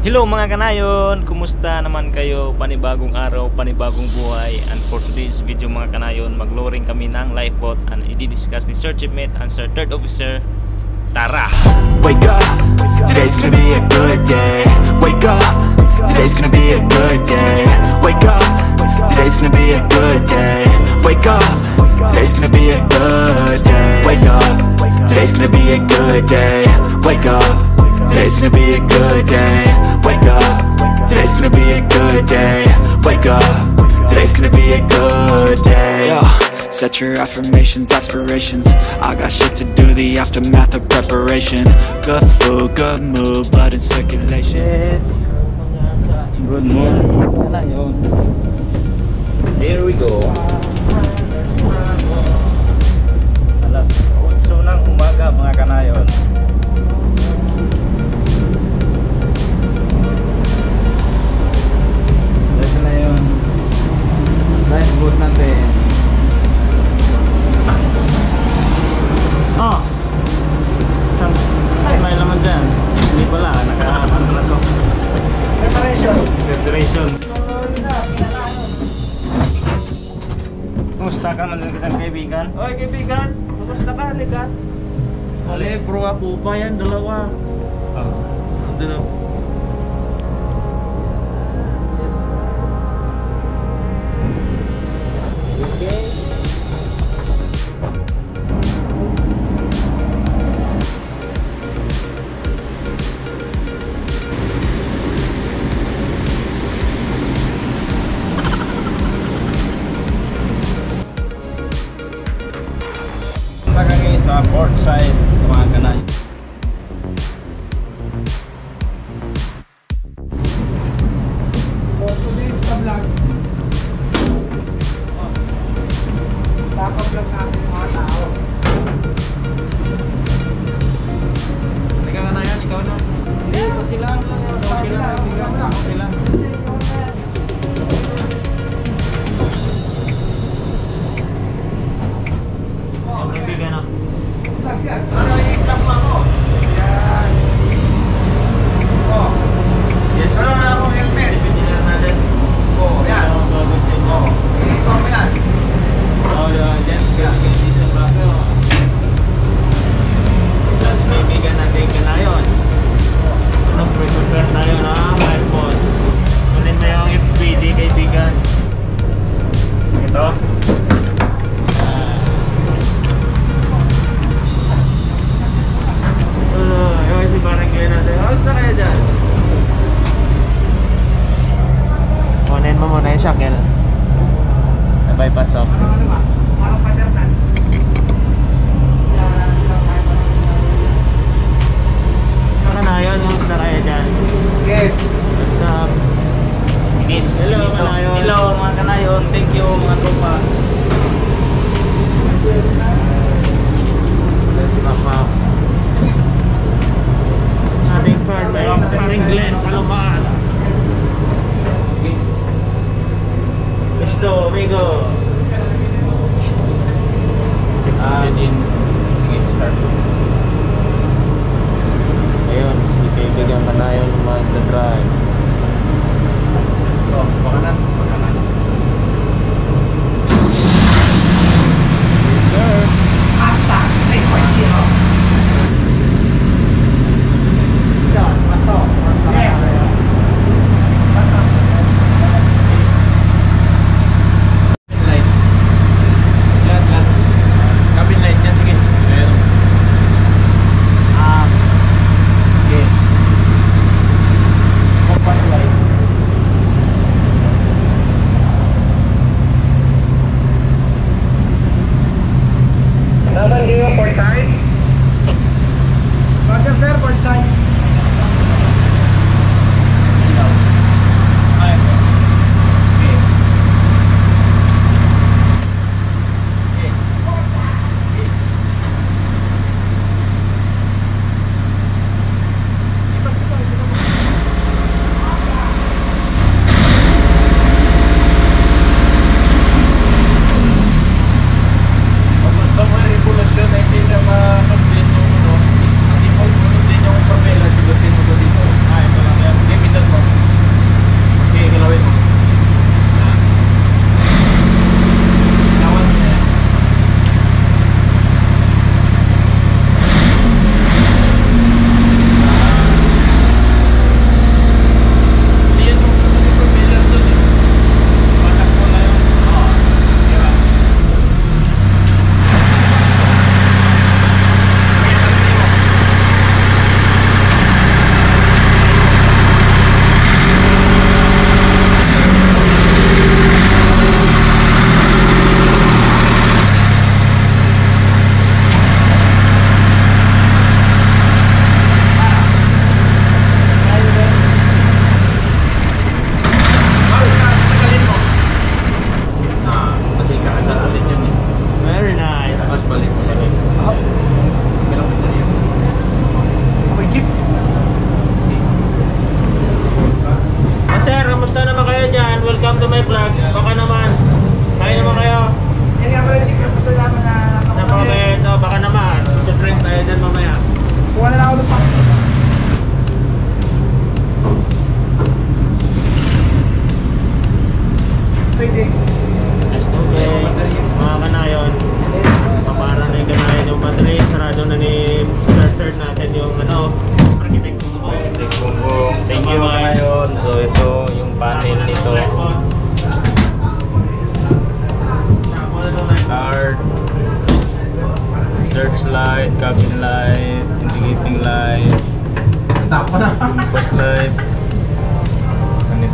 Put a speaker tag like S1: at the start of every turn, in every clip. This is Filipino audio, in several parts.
S1: Hello mga kanayon! Kumusta naman kayo? Panibagong araw, panibagong buhay. And for today's video mga kanayon, mag-lowering kami ng lifeboat and i-discuss ni Sir Chief Mate and Sir Third Officer. Tara!
S2: Wake up, today's gonna be a good day. Wake up, today's gonna be a good day. Wake up, today's gonna be a good day. Wake up, today's gonna be a good day. Wake up, today's gonna be a good day. Wake up, today's gonna be a good day. Wake up, today's gonna be a good day. Wake up, today's gonna be a good day. Yo, set your affirmations, aspirations. I got shit to do, the aftermath of preparation. Good food, good mood, blood in circulation.
S1: Yes! Good morning mga kanayon. Here we go. Alas 8 ng umaga mga kanayon.
S3: Lifeboat natin.
S1: Oh! Isang smile naman dyan. Hindi pala, naka-ano na to. Preparation. Kumusta ka man din kitang kaibigan?
S3: Oy kaibigan, kumusta ka? Halika. Ali, bro, po pa yan, dalawa. Dalawa.
S1: Sa port side mga kanay.
S3: For today's vlog, nakablog natin mga tao.
S1: Teka ka na yan, ikaw na.
S3: Hindi, okay lang. Okay lang.
S1: Okay lang. Kaibigan na.
S3: Lagyan. Ano yung kapwa ko? Yan. Oh.
S1: Yes.
S3: Ano na akong helmet?
S1: Sipin na natin.
S3: Oh, yan. Oh. Ikaw mo yan.
S1: Oh, dyan. Kaya sa braso. Tapos kaibigan natin kanayon. Prepare tayo na lifeboat. Kunin na yung FPD kaibigan. Ito. Yung si parang kayo natin. How's na kayo dyan? Kunin mo muna yung shackle. Na-bypass off.
S3: Parang padernan.
S1: Kanayon, how's na kayo dyan?
S3: Yes.
S1: What's up? Miss. Hello kanayon. Hello mga kanayon. Thank you mga tropa. Let's wrap up. Ating first ay paring Glenn Salomar. Listo, amigo. Check in. Sige, start. Ayun, si kaibigan kanayon mag-drive.
S3: Oh, pakanan. Pakanan.
S1: Sir.
S3: Hasta 3.0.
S1: John, pasok.
S3: Yes.
S1: Light. Lahat. Cabin light yan, sige. Meron. Okay. Compass light.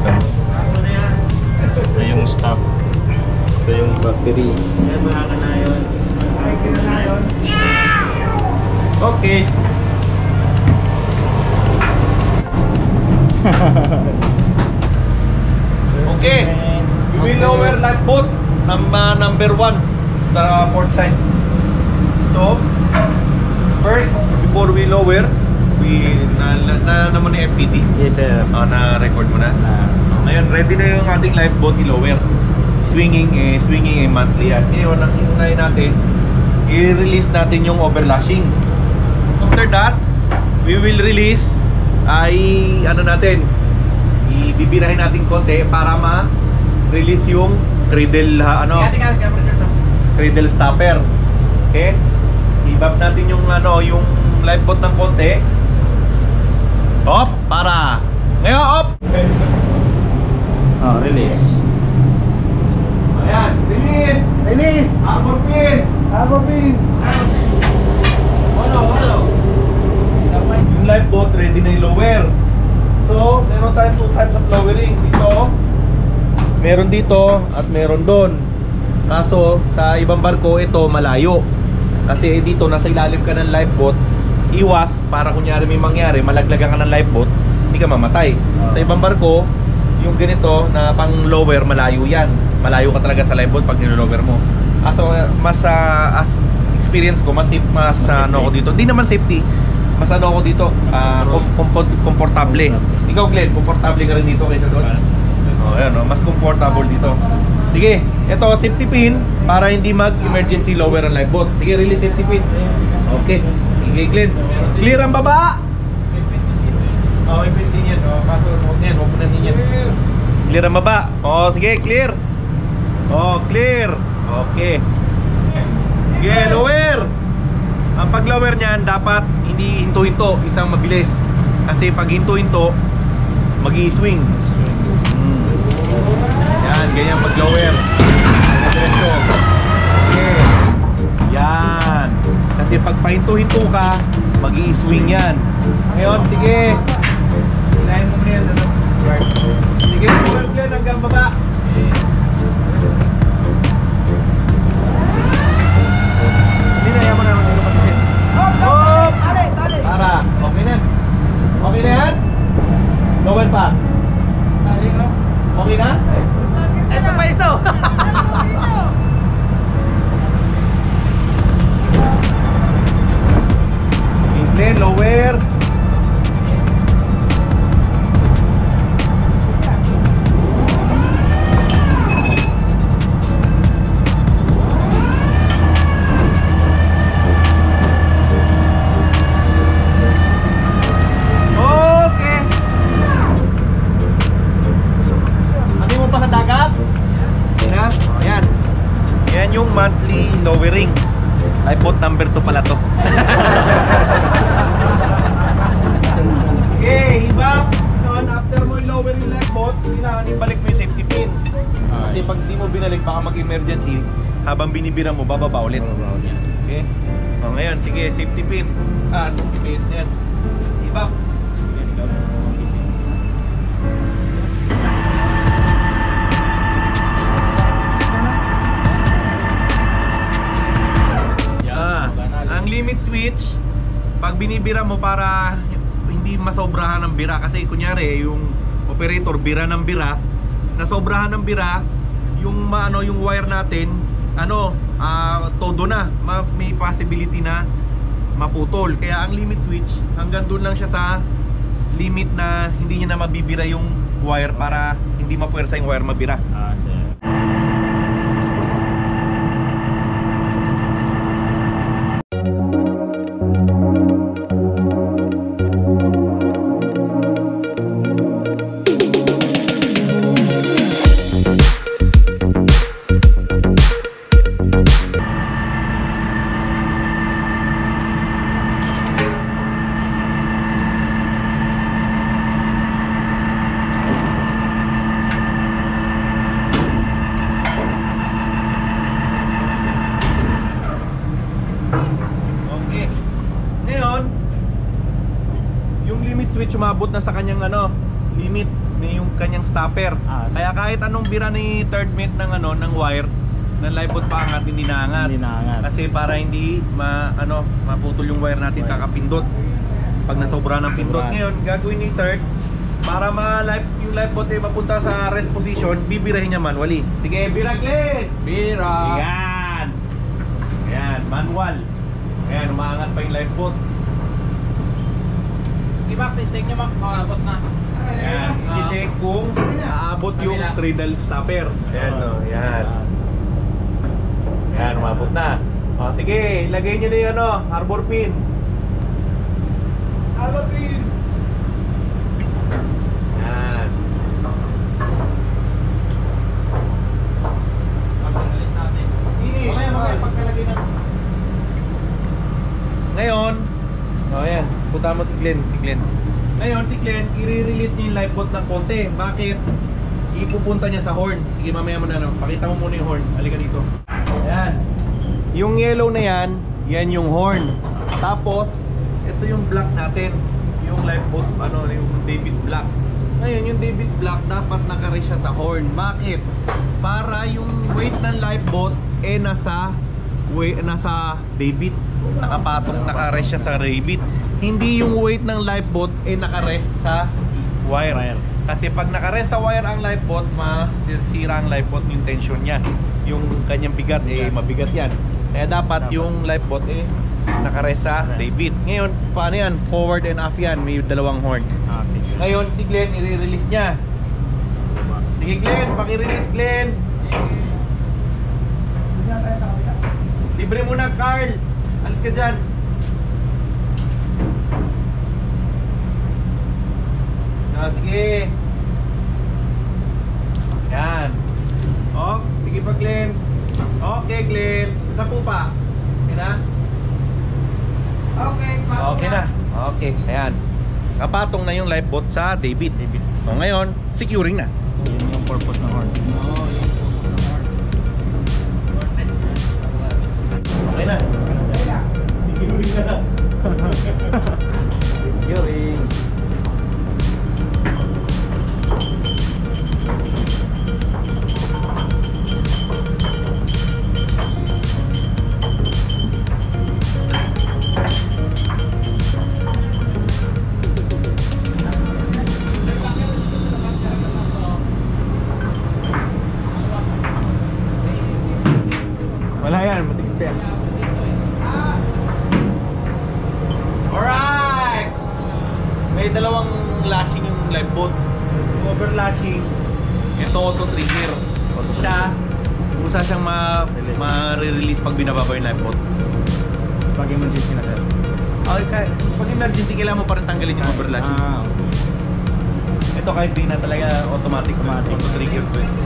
S1: Ito yung stop. Ito yung battery.
S3: Yan mga kanayon.
S1: Okay.
S4: Okay. We will lower light boat number 1 sa port side. So, first, before we lower, we na naman ni FPT.
S1: Yes, sir.
S4: Na-record mo na. Ngayon, ready na yung ating lifeboat i-lower. Swinging monthly yan. Ngayon, ang hinay natin, i-release natin yung overlashing. After that, we will release ibibirahin natin konti para ma-release yung cradle cradle stopper. Okay? I-bump natin yung yung lifeboat ng konti. Off, para. Ngayon, off.
S1: Oh, release.
S4: Ayan, release.
S3: Release!
S4: Arbor pin.
S3: Arbor pin!
S4: Walo. Yung lifeboat ready na i-lower. So, meron tayong 2 types of lowering. Meron dito at meron doon. Kaso, sa ibang barko, ito malayo. Kasi dito, nasa ilalim ka ng lifeboat, iwas para kunyari may mangyari, malaglagan ka ng lifeboat, hindi ka mamatay. Sa ibang barko, yung ganito na pang lower, malayo yan. Malayo ka talaga sa lifeboat pag nilo-lower mo. So, mas as experience ko, mas ako dito. Hindi naman safety. Mas ako dito, komportable. Ikaw, Glenn, komportable ka rin dito kaysa doon? Ayan, mas comfortable dito. Sige, ito safety pin para hindi mag-emergency lower ang lifeboat. Sige, release safety pin. Okay. Sige, Glenn. Clear ang baba. May pin din yan. Kaso, yan, huwag mo na din yan. Clear ang baba. Sige, clear. Clear. Okay. Sige, lower. Ang pag-lower niyan, dapat hindi hinto-hinto, isang mabilis. Kasi pag hinto-hinto, mag-i-swing. Yan, ganyan pag-lower. Diretso. Sige. Yan. Kasi pag pahinto-hinto ka, mag-i-swing yan. Ngayon, sige. Hilahin mo muna yan. Sige, lower yan hanggang baba. Hindi na, yaman na naman yung patisin. Hop! Tali! Para, okay na. Okay na yan? Lower pa. Okay na?
S3: Ito pa iso!
S4: Incline, lower. Okay. Ano mo pa sa dagat? Yan na. Ayan. Yan yung monthly lowering. Lifeboat number 2 pala to. Okay, iba. Noon, after mo i-lower yung lifeboat, kailangan ibalik mo yung safety pin. Kasi pag di mo binalik, baka mag-emergency. Habang binibira mo, bababa ulit. Okay? Ngayon, sige, safety pin. Safety pin. Yan. Iba. Ang limit switch, pag binibira mo para hindi masobrahan ng bira, kasi kunyari yung operator bira ng bira, nasobrahan ng bira, yung yung wire natin todo na, may possibility na maputol. Kaya ang limit switch, hanggang doon lang siya sa limit na hindi niya na mabibira yung wire para hindi mapuwersa yung wire mabira.
S1: Sir.
S4: Okay. Ngayon, yung limit switch umabot na sa kanyang limit. yung kanyang stopper. Kaya kahit anong bira ni third mate ng ng wire ng lifeboat paangat, hindi naangat.
S3: Hindi naangat.
S4: Kasi para hindi maputol yung wire natin kakapindot. Pag nasobra ng pindot. Ngayon, gagawin ni third para yung lifeboat ay mapunta sa rest position, bibirahin niya manually. Sige, bira Glenn!
S3: Bira!
S4: Yan! Ayan, manual. Ayan, umaangat pa yung lifeboat.
S3: Iba, mistake nyo makakabot na.
S4: Ayan, i-check kung aabot yung cradle stopper. Ayan, no, ayan. Ayan, umabot na. O, sige, lagay nyo na yung harbor pin. Harbor pin! Ayan.
S3: Pag-alis natin.
S4: Mamaya, pagkalagay na. Ngayon, ayan, punta mo si Glenn. Ngayon, si Glenn, i-release niya yung lifeboat ng konti. Bakit? Ipupunta niya sa horn. Sige, mamaya mo na, pakita mo muna yung horn. Halika dito. Ayan. Yung yellow na yan yung horn. Tapos, ito yung black natin. Yung lifeboat, yung David Black. Ngayon, yung David Black, dapat naka-rest siya sa horn. Bakit? Para yung weight ng lifeboat, nasa David. Nakapatong, naka-rest siya sa David. Hindi yung weight ng lifeboat, naka-rest sa wire. Kasi pag naka-rest sa wire ang lifeboat, masira ang lifeboat yung tension niya. Yung kanyang bigat, mabigat yan. Kaya dapat yung lifeboat, naka-rest sa David. Ngayon, paano yan? Forward and aft yan. May dalawang horn. Ngayon, si Glenn, i-release niya. Sige Glenn, paki-release Glenn. Libre mo na, Carl. Alis ka dyan. Sige. Yan. Sige pa Glenn. Okay Glenn. Saan po pa? Okay na? Okay na. Okay, ayan. Kapatong na yung lifeboat sa David. So ngayon, securing na.
S3: Yun yung purpose ng horn.
S4: Okay na. Securing na. Securing. Wala yan, matigas pa yan. Alright! May dalawang lashing yung lifeboat. Yung over lashing, ito auto trigger. Siya, kusa siyang ma-release pag binababa yung lifeboat.
S3: Pag emergency na sir.
S4: Okay, pag emergency, kailangan mo pa rin tanggalin yung over lashing. Ito kahit di na talaga automatic auto trigger to eh.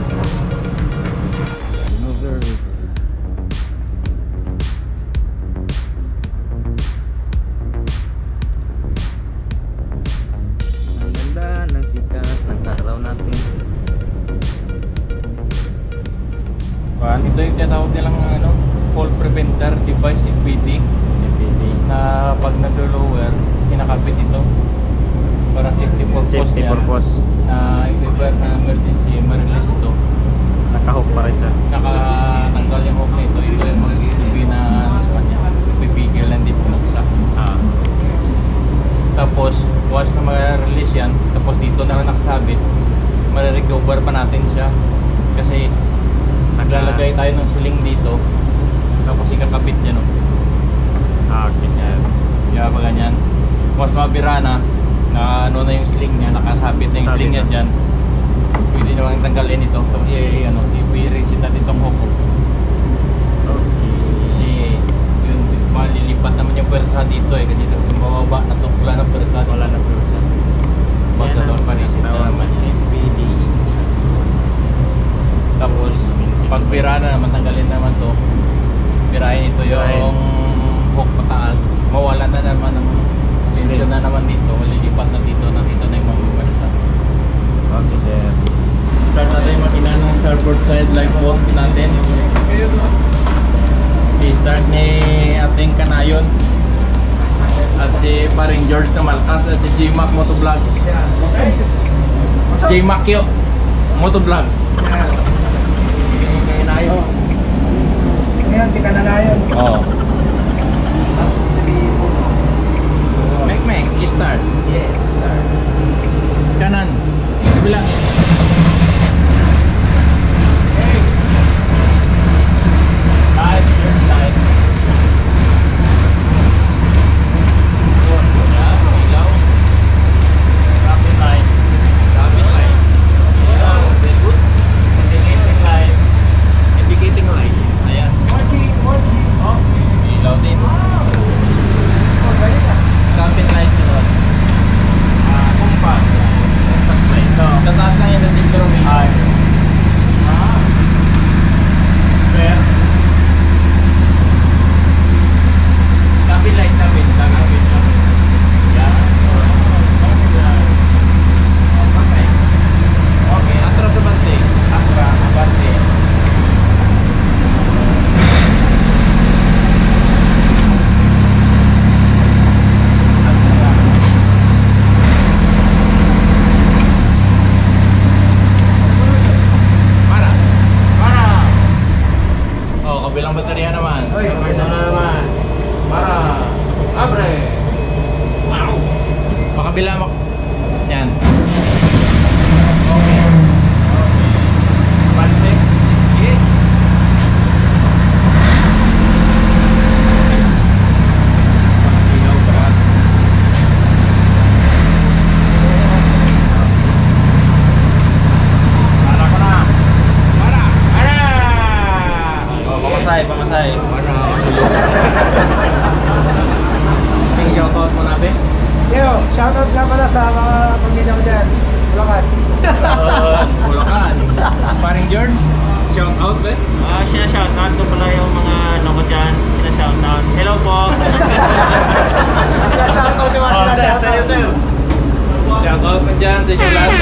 S3: Ito yung tinatawag nilang fall preventer device, FPD, na pag nag-lower, kinakabit ito para safety purpose na if ever na emergency, ma-release ito.
S1: Naka-hook pa rin siya.
S3: Nakatanggal yung hook nito. Ito yung mag-tubi na sa kanya, pipigil na hindi pinuksa. Tapos once na ma-release yan, tapos dito na nakasabit, ma-recover pa natin siya kasi naglalagay tayo ng siling dito, tapos ikakabit yan
S1: Okay sir.
S3: kaya pa ganyan. Once mabira na na yung siling niya, nakasabit na yung
S1: Sabit
S3: siling niya
S1: na.
S3: dyan, pwede naman tanggalin ito, tapos i-reset natin itong hook. Kasi yun, malilipat naman yung pwersa dito kasi mababa na ito, wala na pwersa. Basta doon pa-reset na naman yan. Tapos pag bira na naman, tanggalin naman to, birahin ito yung hook pataas, mawala na naman ng tension na naman dito, malilipat na dito na yung mamamalisan.
S1: Okay sir.
S3: Start natin yung makina ng starboard side lifeboat natin. I-start ni ating kanayon at si paring George na Malkas at si G-Mac Motovlog. J Macchio Motovlog.
S5: Ngayon, si Kananayon.
S3: Oo. Mek, i-start.
S5: Yes, start.
S3: Kanan. Bilang.
S1: Live, first live. Ilaw. Traffic light. Traffic light. Ilaw. Very good. Indicating light. Indicating light. Ayan. Oh, ilaw din. Traffic light sunod. Compass. Compass light.
S3: Tataas lang yan sa synchrometer.
S1: Spare.
S3: Cabin light, cabin.
S1: Yan.
S3: Okay. Okay, atras sa bante. Bante. Oh, kabilang baterya naman.
S1: Ito na naman.
S3: Para. Abre. Wow. Pakabila mo. Yan.
S1: Bante.
S3: Okay. Ilaw para.
S1: Para ko na.
S3: Para.
S1: Oh, pamasay.
S3: Para. Sige, shoutout mo na, be.
S5: Yo, shoutout nga pala sa mga pamilya ko dyan. Bulacan.
S3: Bulacan. Paring George, shoutout, be.
S1: Sinashoutout ko pala yung mga ano ko dyan. Sinashoutout. Hello po.
S5: Sila shoutout yung mga sila shoutout.
S1: Sir.
S3: Shoutout mo dyan sa inyo lahat.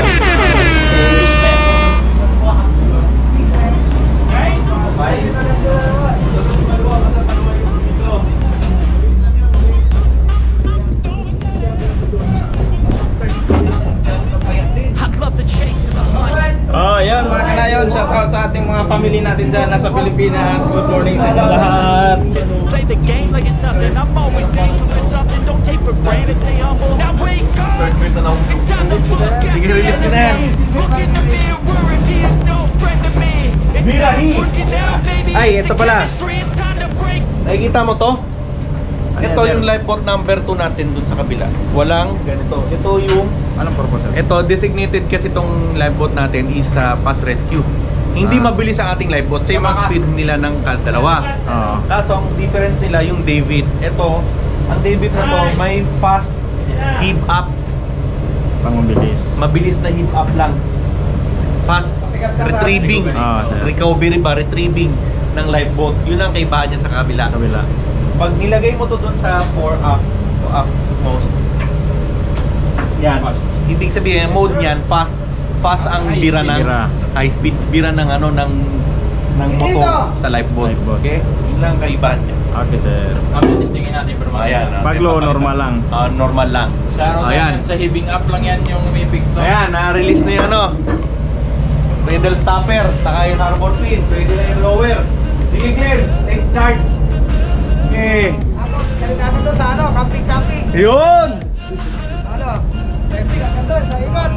S1: Oh, yan mga kanayon. Shoutout sa ating mga family natin dyan nasa Pilipinas. Good morning sa inyo lahat.
S6: Play the game like it's nothing. I'm always thankful for something. Don't take for granted. Stay humble. Now wake up. It's time to look at the enemy. Look in the mirror if he is no friend to me. It's not working out, baby.
S4: Ay,
S6: It's
S4: ito
S6: the
S4: pala.
S6: chemistry. It's time to break.
S4: Nakikita mo to? Ito yung lifeboat number 2 natin dun sa kabila. Walang ganito. Ito yung
S1: Anong purpose?
S4: ito designated kasi itong lifeboat natin is pass rescue. Hindi mabilis ang ating lifeboat. Same ang speed nila ng dalawa.
S1: Oo.
S4: Kaso ang difference nila yung David. Ito, ang David na to may fast heave up.
S1: Pangmabilis.
S4: Mabilis na heave up lang. Fast retrieving.
S1: Sir.
S4: Recovery ba? Retrieving ng lifeboat. Yun ang kaibahan niya sa kabila.
S1: Kabila.
S4: Pag nilagay mo to doon sa fore aft to aft most. Yan. Ibig sabihin, mode niyan fast ang
S1: High
S4: bira
S1: speed
S4: ng
S1: bira.
S4: high speed bira ng ano ng motor sa lifeboat.
S1: Lifeboat.
S4: Okay? Yun lang ang kaibahan niya.
S1: Okay, sir.
S3: Ang bilis tingin natin pero
S4: Ayan.
S1: Pag low, normal lang.
S4: Normal lang. Ayan.
S3: Sa heaving up lang yan yung may big top.
S4: Ayan, na-release na yung ano. Pedal stopper, saka yung harbor pin. Pwede na yung lower. Sige Glenn, take charge. Okay.
S5: Galing natin to sa ano, camping.
S4: Yun!
S5: Ano? Testing agad doon sa ikot.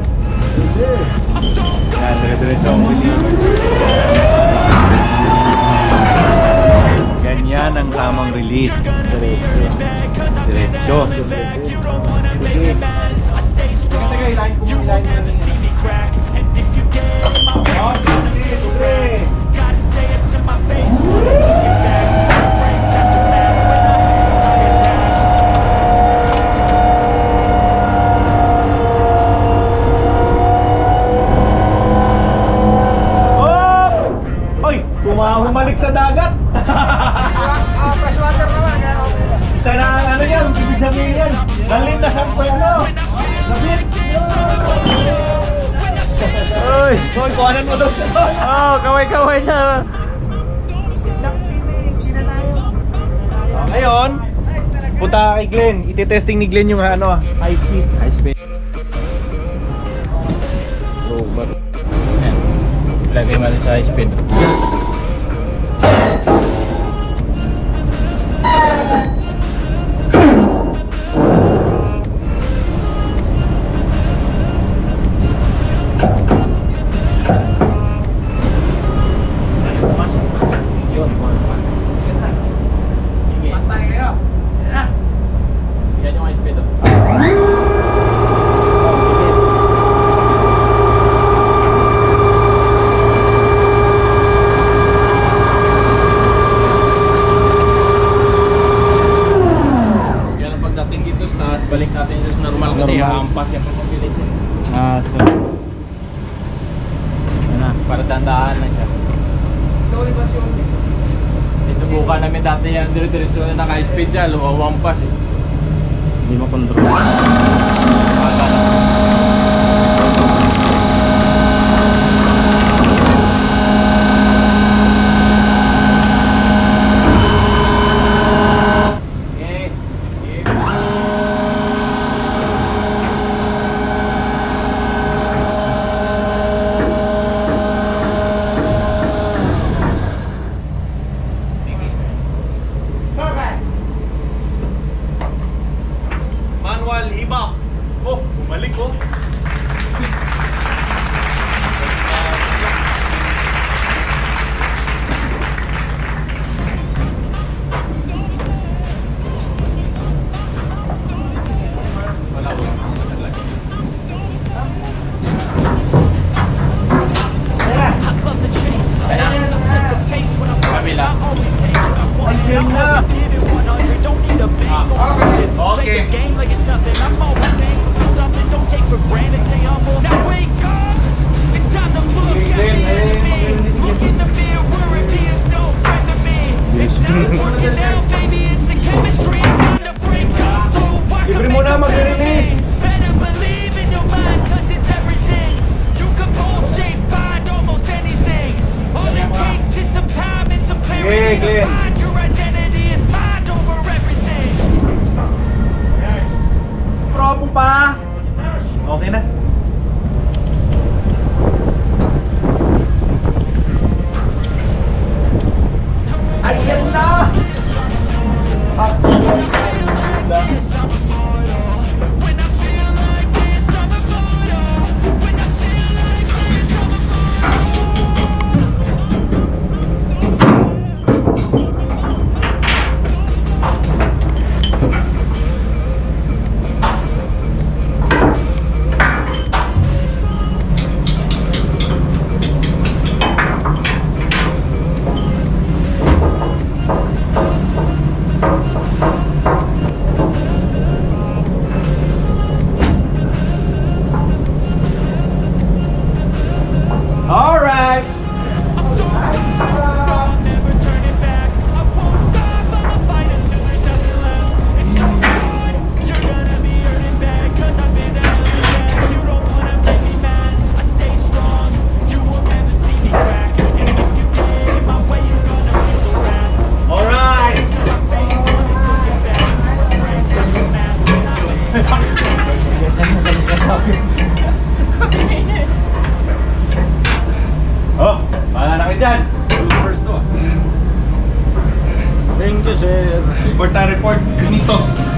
S4: Yan, dire-diretso. Ganyan ang tamang release. Diretso. Humalik sa dagat.
S5: Fresh water naman. Kaya okay na.
S4: Sana ang ano yan, ibig sabihin yan. Nalindasan ko yan, ano? Labit! Uy! Uy, kuhanan mo daw siya.
S1: Oh, kaway-kaway na.
S4: Ngayon, punta ka kay Glenn. Iti-testing ni Glenn yung ano, high speed.
S1: High speed.
S3: Ayan. Lagay mo sa speed. Balik natin sa normal kasi haampas yung pagpabilis. So na, para tandaan na siya.
S5: Slowly but surely.
S3: Isubukan namin dati yan, dire-diretso na naka-speed siya, lumawampas eh. Hindi makontrol.
S4: Manual hibak. Oh, bumalik oh.
S6: I love the chase. I set the pace when I'm running. I always take what I want. I always give it 100. Don't need a big moment. Play the game like it's nothing. I'm always thankful for something. Don't take for granted. Stay humble. Now wake up. It's time to look at the enemy. Look in the mirror and be as no friend to me. It's not working out, baby. It's the chemistry. It's time to break up. So what
S4: Libre mo na mag-release.
S6: Better believe in your mind, cause it's everything. You can mold, shape, find almost anything. All it takes is some time and some clarity to find your identity. It's mind over everything.
S4: Propo pa. Okay na. Ayan na.
S6: When I feel like this, I'm immortal. When I feel like this, I'm
S4: All right.
S6: so I'm never turning back. I won't stop, I'ma fight until there's nothing left. It's so good, you're gonna be hurting bad. Cause I've been down to the back. You don't wanna make me mad. I stay strong, you will never see me crack. And if you get in my way, you're gonna feel the wrath.
S4: All right.
S6: Till my face is looking back. Breaks like a map when I
S4: Oh, bahala na kayo dyan.
S3: Thank you, sir.
S4: Report na report. Finito.